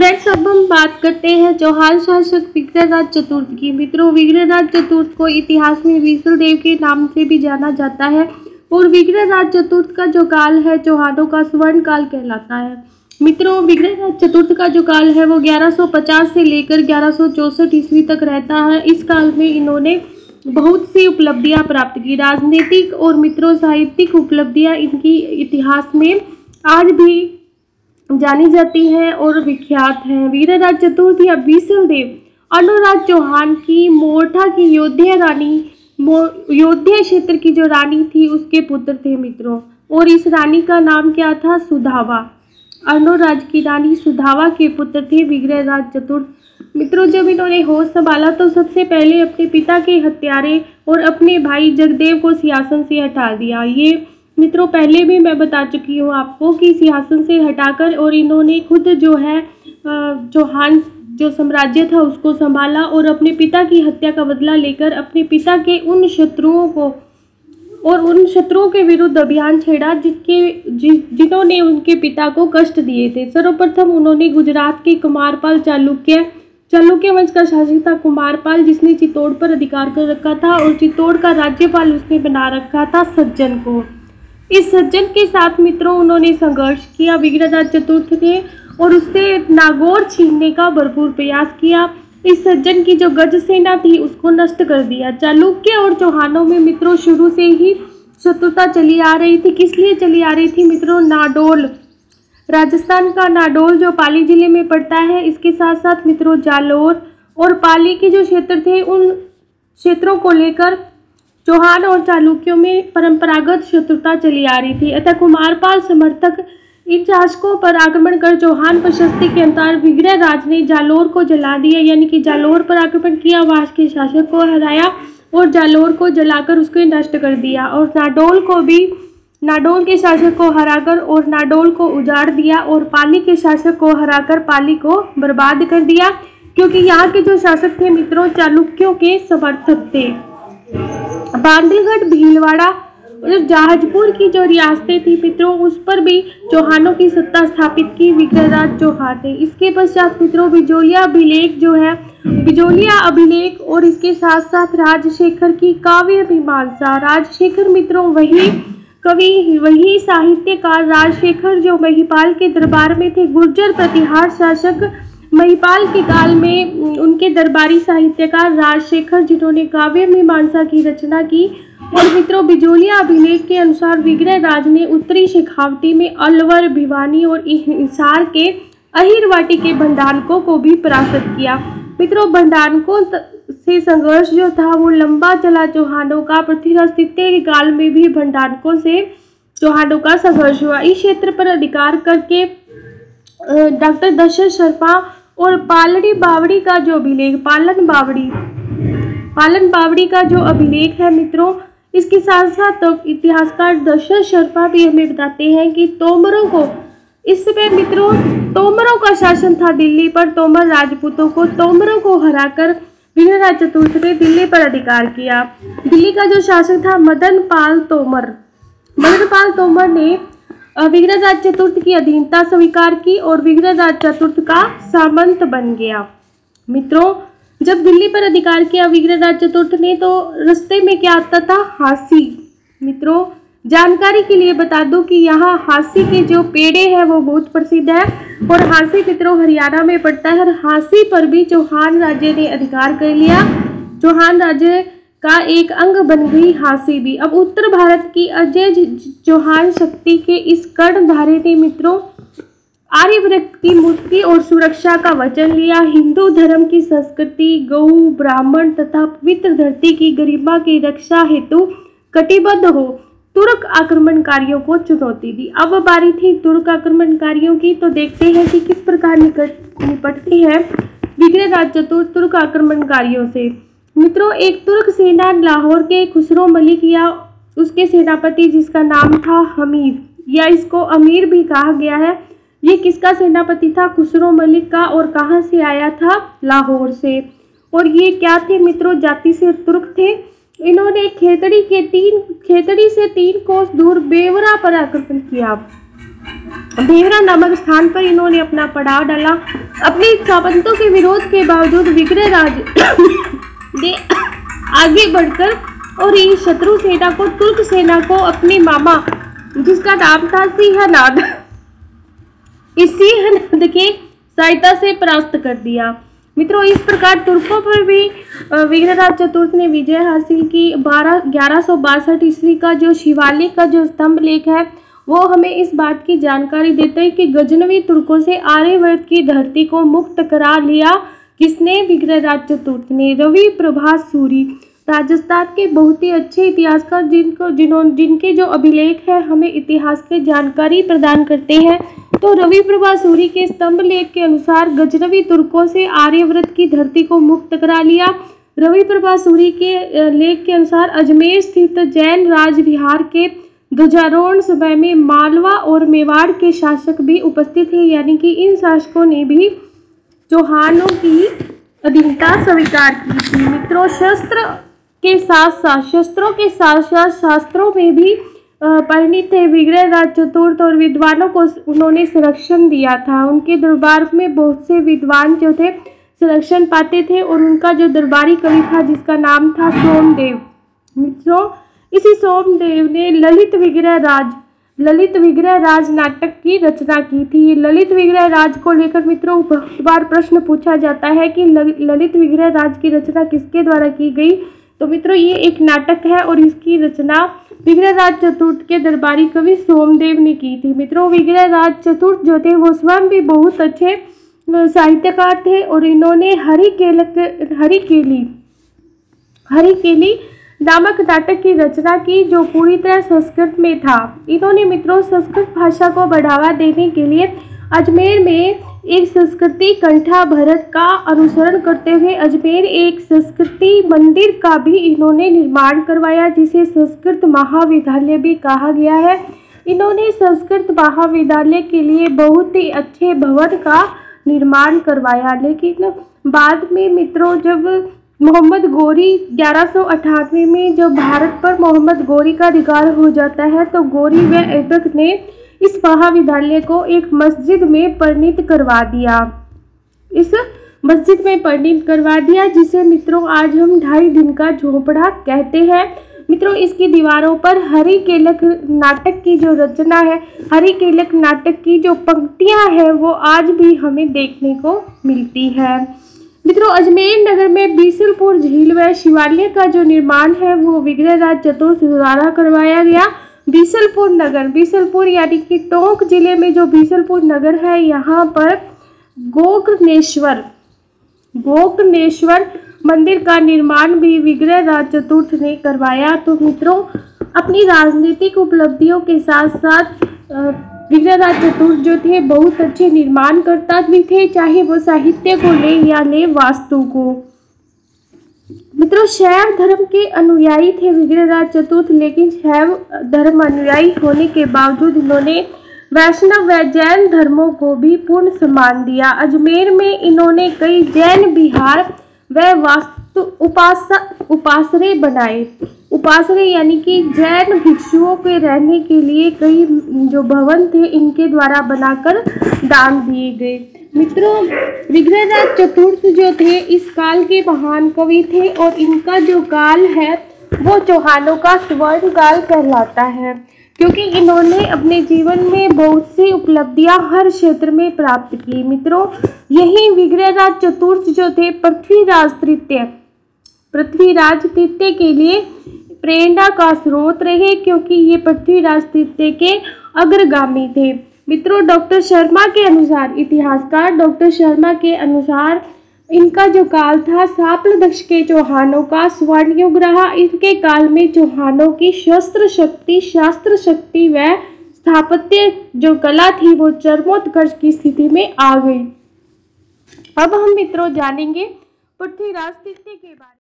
Friends, अब हम बात करते हैं चौहान शासक विग्रहराज चतुर्थ की। मित्रों, विग्रहराज चतुर्थ को इतिहास में विष्णुदेव के नाम से भी जाना जाता है और विग्रहराज चतुर्थ का जो काल है चौहानों का स्वर्ण काल कहलाता है। मित्रों, विग्रहराज चतुर्थ का जो काल है वो 1150 से लेकर 1164 ईस्वी तक रहता है। इस काल में इन्होंने बहुत सी उपलब्धियां प्राप्त की। राजनीतिक और मित्रों साहित्यिक उपलब्धियां इनकी इतिहास में आज भी जानी जाती है और विख्यात है। वीरराज चतुर्थ या विष्णुदेव अनुराज चौहान की मोरठा की योध्या क्षेत्र की जो रानी थी उसके पुत्र थे मित्रों, और इस रानी का नाम क्या था? सुधावा। अनुराज की रानी सुधावा के पुत्र थे विग्रहराज चतुर्थ। मित्रों, जब इन्होंने होश संभाला तो सबसे पहले अपने पिता के हत्यारे और अपने भाई जगदेव को सिंहासन से हटा दिया। ये मित्रों पहले भी मैं बता चुकी हूँ आपको कि सिंहासन से हटाकर और इन्होंने खुद जो है चौहान जो साम्राज्य था उसको संभाला और अपने पिता की हत्या का बदला लेकर अपने पिता के उन शत्रुओं के विरुद्ध अभियान छेड़ा जिन्होंने उनके पिता को कष्ट दिए थे। सर्वप्रथम उन्होंने गुजरात के कुमारपाल चालुक्य वंश का शासक था कुमारपाल, जिसने चित्तौड़ पर अधिकार कर रखा था और चित्तौड़ का राज्यपाल उसने बना रखा था सज्जन को। इस सज्जन के साथ मित्रों उन्होंने संघर्ष किया विग्रहराज चतुर्थ ने और उससे नागौर छीनने का भरपूर प्रयास किया। इस सज्जन की जो गज सेना थी उसको नष्ट कर दिया। चालुक्य और चौहानों में मित्रों शुरू से ही शत्रुता चली आ रही थी। किस लिए चली आ रही थी मित्रों? नाडोल, राजस्थान का नाडोल जो पाली जिले में पड़ता है, इसके साथ साथ मित्रों जालोर और पाली के जो क्षेत्र थे उन क्षेत्रों को लेकर चौहान और चालुक्यों में परंपरागत शत्रुता चली आ रही थी। अतः कुमारपाल समर्थक इन शासकों पर आक्रमण कर चौहान प्रशस्ति के अनुसार विग्रहराज ने जालोर को जला दिया, यानी कि जालोर पर आक्रमण किया, वहां के शासक को हराया और जालोर को जलाकर उसको नष्ट कर दिया और नाडोल के शासक को हराकर और नाडोल को उजाड़ दिया और पाली के शासक को हराकर पाली को बर्बाद कर दिया, क्योंकि यहाँ के जो शासक थे मित्रों चालुक्यों के समर्थक थे। बांधवगढ़, भीलवाड़ा और जहाजपुर की जो रियासतें थी मित्रों उस पर भी चौहानों की सत्ता स्थापित की विग्रहराज चौहान ने। इसके पश्चात मित्रों बिजोलिया अभिलेख और इसके साथ साथ राजशेखर की काव्य मीमांसा। राजशेखर मित्रों वही साहित्यकार राजशेखर जो महिपाल के दरबार में थे। गुर्जर प्रतिहार शासक महिपाल के काल में उनके दरबारी साहित्यकार राजशेखर जिन्होंने काव्य मीमांसा की रचना की। और मित्रों बिजोलिया अभिलेख के अनुसार विग्रहराज ने उत्तरी शेखावटी में अलवर, भिवानी और हिसार के अहिरवाटी के भंडारकों को भी परास्त किया। मित्रों भंडारकों से संघर्ष जो था वो लंबा चला चौहानों का। पृथ्वीराज तृतीय के काल में भी भंडारकों से चौहानों का संघर्ष हुआ। इस क्षेत्र पर अधिकार करके डॉक्टर दशरथ शर्मा और पालन बावड़ी का जो अभिलेख है मित्रों, इसके साथ साथ इतिहासकार दशरथ शर्मा भी हमें बताते हैं कि तोमरों को इस समय मित्रों तोमरों का शासन था दिल्ली पर। तोमरों को हराकर विग्रहराज चतुर्थ ने दिल्ली पर अधिकार किया। दिल्ली का जो शासक था मदन पाल तोमर ने विग्रहराज चतुर्थ की अधीनता स्वीकार की और विग्रहराज चतुर्थ का सामंत बन गया। मित्रों जब दिल्ली पर अधिकार किया विग्रहराज चतुर्थ ने तो रास्ते में क्या आता था? हांसी। मित्रों जानकारी के लिए बता दूं कि यहाँ हांसी के जो पेड़े हैं वो बहुत प्रसिद्ध है और हांसी मित्रों हरियाणा में पड़ता है और हांसी पर भी चौहान राज्य ने अधिकार कर लिया। चौहान राज्य का एक अंग बन गई हांसी भी। अब उत्तर भारत की अजय चौहान शक्ति के इस कर्णधारी ने मित्रों आर्यव्रत की मुक्ति और सुरक्षा का वचन लिया। हिंदू धर्म की संस्कृति, गौ, ब्राह्मण तथा पवित्र धरती की गरिमा की रक्षा हेतु कटिबद्ध हो तुर्क आक्रमणकारियों को चुनौती दी। अब बारी थी तुर्क आक्रमणकारियों की, तो देखते हैं कि किस प्रकार निपटती है विग्रहराज चतुर्थ तुर्क आक्रमणकारियों से। मित्रों एक तुर्क सेना लाहौर के खुसरो मलिक या उसके सेनापति जिसका नाम था हमीर या इसको अमीर भी कहा गया है, ये किसका सेनापति था? खुसरो मलिक का। और कहाँ से आया था? लाहौर से। और ये क्या थे मित्रों? जाति से तुर्क थे। इन्होंने खेतड़ी से 3 कोस दूर बेवरा पर आक्रमण किया। देवरा नामक स्थान पर इन्होंने अपना पड़ाव डाला। अपने सामंतों के विरोध के बावजूद विग्रहराज ने आगे बढ़कर और इस शत्रु सेना को, तुर्क सेना को अपने मामा जिसका नाम था सिंहनाद, इस सिंहनाद के सहायता से परास्त कर दिया। मित्रों, इस प्रकार तुर्कों पर भी विग्रहराज चतुर्थ ने विजय हासिल की। 1162 ईस्वी का जो शिवालिक का जो स्तंभ लेख है वो हमें इस बात की जानकारी देता है कि गजनवी तुर्कों से आर्यवर्त की धरती को मुक्त करा लिया। किसने? विग्रहराज चतुर्थ ने। रवि प्रभास सूरी राजस्थान के बहुत ही अच्छे इतिहासकार जिनके जो अभिलेख है हमें इतिहास की जानकारी प्रदान करते हैं। तो रवि प्रभा सूरी के स्तंभ लेख के अनुसार गजनवी तुर्कों से आर्यव्रत की धरती को मुक्त करा लिया। रवि प्रभा सूरी के लेख के अनुसार अजमेर स्थित जैन राजविहार के ध्वजारोहण समय में मालवा और मेवाड़ के शासक भी उपस्थित थे, यानी कि इन शासकों ने भी चौहानों की अधीनता स्वीकार की थी। मित्रों, शस्त्रों के साथ साथ शास्त्रों में भी परिणित थे। विग्रहराज चतुर्थ और विद्वानों को उन्होंने संरक्षण दिया था। उनके दरबार में बहुत से विद्वान जो थे संरक्षण पाते थे और उनका जो दरबारी कवि था जिसका नाम था सोमदेव। मित्रों, इसी सोमदेव ने ललित विग्रहराज नाटक की रचना की थी। ललित विग्रहराज को लेकर मित्रों बहुत बार प्रश्न पूछा जाता है कि ललित विग्रहराज की रचना किसके द्वारा की गई। तो मित्रों, ये एक नाटक है और इसकी रचना विग्रहराज चतुर्थ के दरबारी कवि सोमदेव ने की थी। मित्रों, विग्रहराज चतुर्थ जो थे वो स्वयं भी बहुत अच्छे साहित्यकार थे और इन्होंने हरिकेली नामक नाटक की रचना की जो पूरी तरह संस्कृत में था। इन्होंने मित्रों संस्कृत भाषा को बढ़ावा देने के लिए अजमेर में एक संस्कृति कंठा भरत का अनुसरण करते हुए अजमेर एक संस्कृति मंदिर का भी इन्होंने निर्माण करवाया, जिसे संस्कृत महाविद्यालय भी कहा गया है। इन्होंने संस्कृत महाविद्यालय के लिए बहुत ही अच्छे भवन का निर्माण करवाया, लेकिन बाद में मित्रों जब मोहम्मद गोरी 1198 में जब भारत पर मोहम्मद गोरी का अधिकार हो जाता है तो गोरी व ऐबक ने इस महाविद्यालय को एक मस्जिद में परिणित करवा दिया, जिसे मित्रों आज हम 2.5 दिन का झोपड़ा कहते हैं। मित्रों, इसकी दीवारों पर हरिकेलक नाटक की जो रचना है, हरिकेलक नाटक की जो पंक्तियां हैं वो आज भी हमें देखने को मिलती है। मित्रों, अजमेर नगर में बीसलपुर झील व शिवालय का जो निर्माण है वो विग्रहराज चतुर्थ द्वारा करवाया गया। बीसलपुर यानी कि टोंक जिले में जो बीसलपुर नगर है यहाँ पर गोकर्णेश्वर मंदिर का निर्माण भी विग्रहराज चतुर्थ ने करवाया। तो मित्रों, अपनी राजनीतिक उपलब्धियों के साथ साथ विग्रहराज चतुर्थ जो थे बहुत अच्छे निर्माणकर्ता भी थे, चाहे वो साहित्य को ले या ले वास्तु को। मित्रों, शैव धर्म के अनुयायी थे विग्रहराज चतुर्थ, लेकिन शैव धर्म अनुयायी होने के बावजूद इन्होंने वैष्णव व जैन धर्मों को भी पूर्ण सम्मान दिया। अजमेर में इन्होंने कई जैन विहार व वास्तु उपासरे बनाए। उपासरे यानी कि जैन भिक्षुओं के रहने के लिए कई जो भवन थे इनके द्वारा बनाकर दान दिए गए। मित्रों, विग्रहराज चतुर्थ जो थे इस काल के महान कवि थे और इनका जो काल है वो चौहानों का स्वर्ण काल कहलाता है, क्योंकि इन्होंने अपने जीवन में बहुत सी उपलब्धियां हर क्षेत्र में प्राप्त की। मित्रों, यही विग्रहराज चतुर्थ जो थे पृथ्वीराज तृतीय के लिए प्रेरणा का स्रोत रहे, क्योंकि ये पृथ्वीराज तृतीय के अग्रगामी थे। मित्रों, डॉक्टर शर्मा के अनुसार, इतिहासकार डॉक्टर शर्मा के अनुसार इनका जो काल था शाप्लदक्ष के चौहानों का स्वर्ण युग रहा। इनके काल में चौहानों की शास्त्र शक्ति व स्थापत्य जो कला थी वो चरमोत्कर्ष की स्थिति में आ गई। अब हम मित्रों जानेंगे पृथ्वीराज तृतीय के बारे में।